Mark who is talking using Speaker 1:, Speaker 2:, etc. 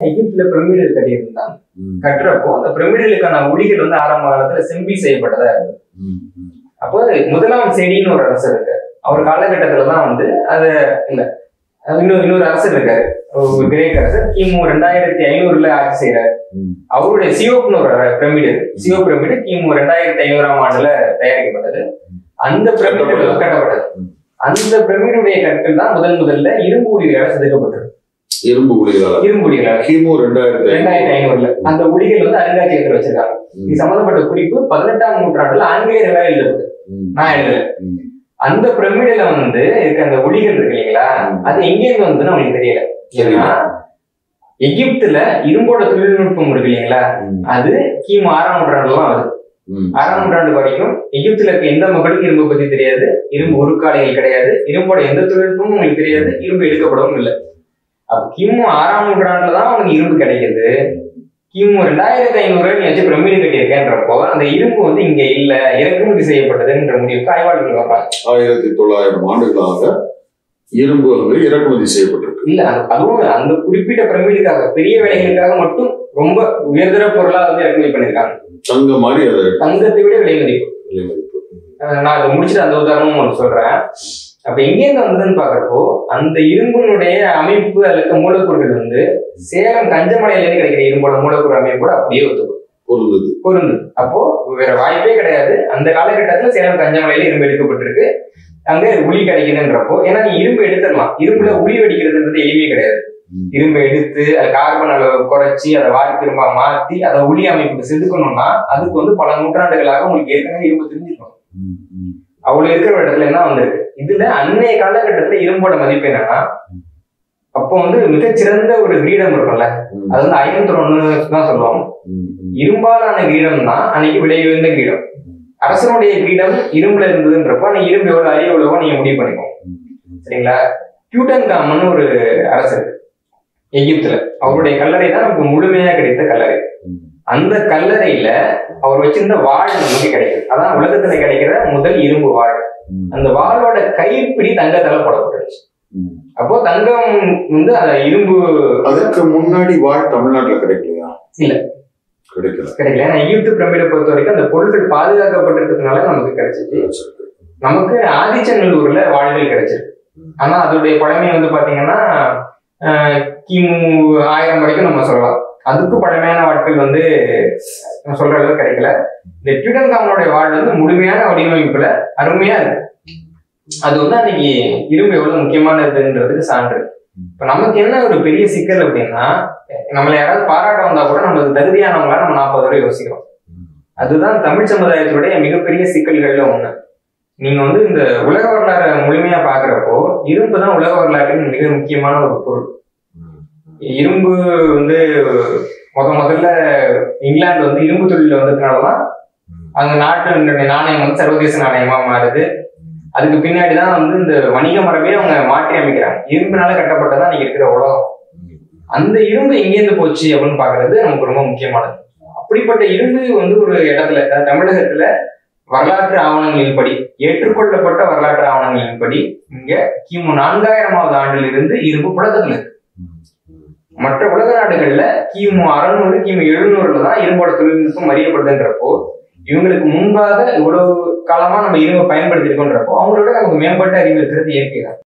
Speaker 1: எகிப்துல பிரமிடுகள் கட்டியிருந்தாங்க. கட்டுறப்போ அந்த பிரமிடுகளுக்கான உளிகள் வந்து ஆரம்ப காலத்துல செம்பி செய்யப்பட்டதா இருந்தது. அப்போ முதலாம் செடின்னு ஒரு அரசர் இருக்காரு. அவர் காலகட்டத்துலதான் வந்து அத இல்ல இன்னொரு அரசர் இருக்காரு, ஒரு கிரேக் அரசர். கிமு 2500 ஆட்சி செய்யறாரு. அவருடைய சியோப்னு ஒரு பிரமிடு, சியோ பிரமிடு கிமு 2500 தயாரிக்கப்பட்டது. அந்த பிரமிடு கட்டப்பட்டது. அந்த பிரமிடுடைய கற்கள் தான் முதல்ல இரும்பு உளிகளால் செதுக்கப்பட்டது.
Speaker 2: இரும்பு உளிகளால் கிமு
Speaker 1: 2500 அந்த உளிகள் வந்து அருங்காட்சியகத்தில் வச்சிருக்காங்க. இது சம்பந்தப்பட்ட குறிப்பு 18ஆம் நூற்றாண்டுல ஆங்கிலேயர்களால் எழுதப்பட்டது. நான் எழுதல. அந்த பிரமிடுல வந்து இருக்க அந்த ஒளிகள் இருக்கு இல்லைங்களா, அது எங்கேருந்து வந்துன்னு அவங்களுக்கு தெரியல. ஏன்னா எகிப்துல இரும்போட தொழில்நுட்பம் இருக்கு இல்லைங்களா, அது கிமு 6ஆம் நூற்றாண்டுலாம் வருது. 6ஆம் நூற்றாண்டு வரைக்கும் எகிப்துல இருக்க எந்த மக்களுக்கும் இரும்பை பத்தி தெரியாது, இரும்பு உருக்காலைகள் கிடையாது, இரும்போட எந்த தொழில்நுட்பமும் உங்களுக்கு தெரியாது, இரும்பு எடுக்கப்படவும் இல்லை. அப்ப கிமு 6ஆம் நூற்றாண்டுலதான் அவனுக்கு இரும்பு கிடைக்குது. கிமு 2500 நீ வச்சு பிரமிடு கட்டியிருக்கேன்றப்போ அந்த இரும்பு வந்து இங்க இல்ல, இறக்குமதி செய்யப்பட்டதுன்ற முடிவுக்கு ஆய்வாளர்கள் வர்றாங்க.
Speaker 2: 1900 ஆண்டுகளாக இரும்பு வந்து இறக்குமதி செய்யப்பட்டிருக்கு.
Speaker 1: இல்ல, அதுவும் அந்த குறிப்பிட்ட பிரமிடுக்காக பெரிய வேலைகளுக்காக மட்டும் ரொம்ப உயர்தர பொருளா வந்து இறக்குமதி பண்ணிருக்காங்க.
Speaker 2: தங்க மாதிரி, அது
Speaker 1: தங்கத்தை விட விலை மதிப்பு. நான் அதை முடிச்சுட்டு அந்த உதாரணமும் உங்களுக்கு சொல்றேன். அப்ப எங்கேருந்து வந்ததுன்னு பாக்குறப்போ அந்த இரும்பினுடைய அமைப்பு அதுல மூலக்கூறுகள் வந்து சேலம் கஞ்சமலையிலேருந்து கிடைக்கிற இரும்போட மூலக்கூறு அமைப்போட அப்படியே பொருந்தது. அப்போ வேற வாய்ப்பே கிடையாது. அந்த காலகட்டத்துல சேலம் கஞ்சமலையில இரும்பு எடுக்கப்பட்டிருக்கு, அங்க உளி கிடைக்குதுன்றப்போ. ஏன்னா நீ இரும்பு எடுத்துடலாம், இரும்புல உளி வெடிக்கிறதுன்றது எளிமையே கிடையாது. இரும்பை எடுத்து அது கார்பன் அளவு குறைச்சி அதை திரும்ப மாத்தி அதை உளி அமைப்புக்கு செதுக்கணும்னா அதுக்கு வந்து பல நூற்றாண்டுகளாக உங்களுக்கு ஏற்கனவே இரும்பு தெரிஞ்சுக்கணும். அவ்வளவு இருக்கிற இடத்துல என்ன வந்திருக்கு. இதுல அன்னைய காலகட்டத்துல இரும்போட மதிப்பு என்னன்னா, அப்போ வந்து மிகச்சிறந்த ஒரு கிரீடம் இருக்கும்ல, அது வந்து அயன் த்ரோன்னு தான் சொல்லுவாங்க. இரும்பாலான கிரீடம் தான் அன்னைக்கு விலை உயர்ந்த கிரீடம். அரசனுடைய கிரீடம் இரும்புல இருந்ததுன்றப்போ அன்னைக்கு இரும்பு எவ்வளவு அரிய எவ்வளவோ நீங்க முடிவு பண்ணிக்கோங்க. சரிங்களா? டியூட்டன்காமன் ஒரு அரசர் எகிப்துல, அவருடைய கல்லறை தான் நமக்கு முழுமையா கிடைத்த கல்லறை. அந்த கல்லறையில அவர் வச்சிருந்த வாழ் நமக்கு கிடைக்குது. அதான் உலகத்துல கிடைக்கிற முதல் இரும்பு வாழ். அந்த வாளோட கைப்பிடி தங்கத்தால போடப்பட்டுருச்சு. அப்போ தங்கம் வந்து அந்த இரும்பு.
Speaker 2: அதுக்கு முன்னாடி வாழ் தமிழ்நாட்டுல கிடைக்கலையா?
Speaker 1: இல்ல, கிடைக்கல. ஏன்னா எகிப்து பிரமிடை பொறுத்த வரைக்கும் அந்த பொருட்கள் பாதுகாக்கப்பட்டிருக்கிறதுனால நமக்கு கிடைச்சிச்சு. நமக்கு ஆதிச்சநல்லூர்ல வாழ்கள் கிடைச்சிருக்கு. ஆனா அதோடைய பழமை வந்து பாத்தீங்கன்னா கிமு 1000 வரைக்கும் நம்ம சொல்லலாம். அதுக்கு பழமையான வாட்கள் வந்து சொல்ற அளவுக்கு கிடைக்கல. இந்த டியூட்டன்காமனுடைய வாழ் வந்து முழுமையான வடிவமைப்புல அருமையா இருக்கு. அது வந்து அன்னைக்கு இரும்பு எவ்வளவு முக்கியமானதுன்றதுக்கு சான்று. இப்ப நமக்கு என்ன ஒரு பெரிய சிக்கல் அப்படின்னா, நம்மள யாராவது பாராட்ட வந்தா கூட நம்மளுக்கு தகுதியானவங்களா நம்ம 40 வரை யோசிக்கிறோம். அதுதான் தமிழ் சமுதாயத்துடைய மிகப்பெரிய சிக்கல்கள்ல ஒண்ணு. நீங்க வந்து இந்த உலக வரலாறு முழுமையா பாக்குறப்போ இரும்பு தான் உலக வரலாற்றின் மிக முக்கியமான ஒரு பொருள். இரும்பு வந்து முதல்ல இங்கிலாந்து வந்து இரும்பு தொழில வந்ததுனாலதான் அந்த நாட்டு நாணயம் வந்து சர்வதேச நாணயமா மாறுது. அதுக்கு பின்னாடிதான் வந்து இந்த வணிக மரபே அவங்க மாற்றி அமைக்கிறாங்க. இரும்புனால கட்டப்பட்டதான் நீங்க இருக்கிற உலகம். அந்த இரும்பு எங்கேருந்து போச்சு அப்படின்னு பாக்குறது நமக்கு ரொம்ப முக்கியமானது. அப்படிப்பட்ட இரும்பு வந்து ஒரு இடத்துல, தமிழகத்துல வரலாற்று ஆவணங்களின்படி, ஏற்றுக்கொள்ளப்பட்ட வரலாற்று ஆவணங்களின்படி இங்க கிமு 4000ஆவது ஆண்டிலிருந்து இரும்பு புழக்கத்துல இருக்கு. மற்ற உலக நாடுகள்ல கிமு 600 கிமு 700 தான் இரும்போட தொழில்நுட்பம் அறியப்படுதுன்றப்போ, இவங்களுக்கு முன்பாக இவ்வளவு காலமா நம்ம இரும்பை பயன்படுத்திருக்கோன்றப்போ அவங்களோட நமக்கு மேம்பட்ட அறிவு இருக்கிறது இயற்கை தான்.